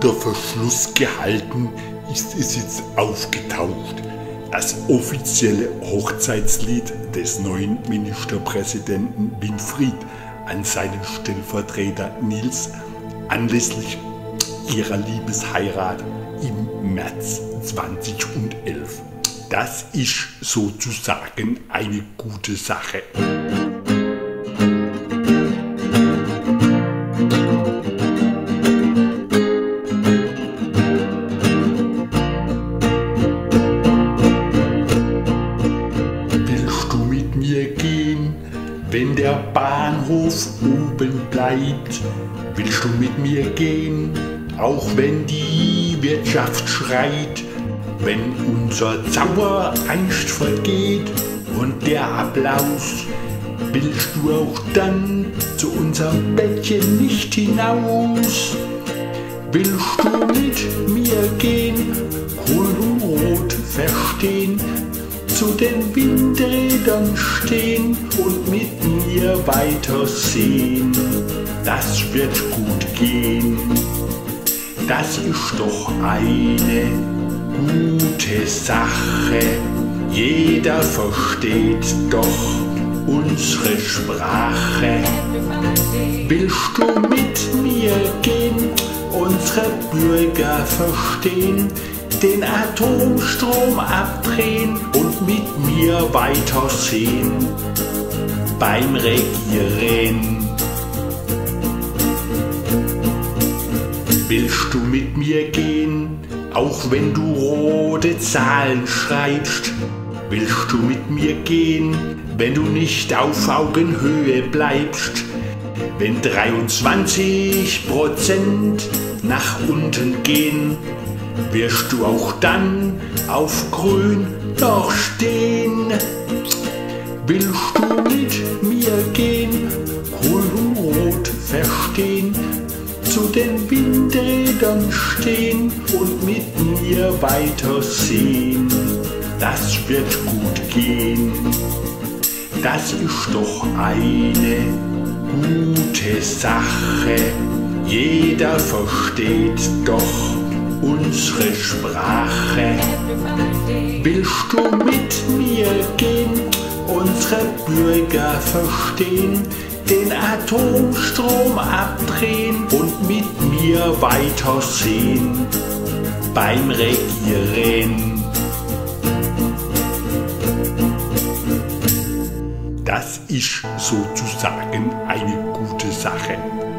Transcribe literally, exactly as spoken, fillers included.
unter Verschluss gehalten, ist es jetzt aufgetaucht. Das offizielle Hochzeitslied des neuen Ministerpräsidenten Winfried an seinen Stellvertreter Nils anlässlich ihrer Liebesheirat im März zweitausendelf. Das ist sozusagen eine gute Sache. Willst du mit mir gehen, wenn der Bahnhof oben bleibt? Willst du mit mir gehen, auch wenn die Wirtschaft schreit? Wenn unser Zauber einst vergeht und der Applaus, willst du auch dann zu unserem Bettchen nicht hinaus? Willst du mit mir gehen, grün und rot verstehen, zu den Windrädern stehen und mit mir weitersehen? Das wird gut gehen, das ist doch eine gute Sache. Jeder versteht doch unsere Sprache. Willst du mit mir gehen, unsere Bürger verstehen, den Atomstrom abdrehen und mit mir weitersehen beim Regieren? Willst du mit mir gehen, auch wenn du rote Zahlen schreibst? Willst du mit mir gehen, wenn du nicht auf Augenhöhe bleibst? Wenn dreiundzwanzig Prozent nach unten gehen, wirst du auch dann auf grün noch stehen? Willst du mit mir gehen, grün und rot verstehen, zu den Windrädern stehen und mit mir weitersehen? Das wird gut gehen, das ist doch eine gute Sache. Jeder versteht doch unsere Sprache. Willst du mit mir gehen, unsere Bürger verstehen, den Atomstrom abdrehen und mit mir weitersehen beim Regieren? Das ist sozusagen eine gute Sache.